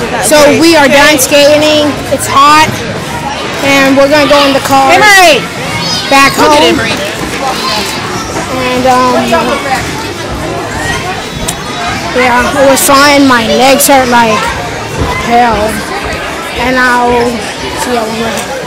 So we are done skating. It's hot, and we're gonna go in the car back home. And yeah, it was fine. My legs hurt like hell, and I'll see y'all when we're home.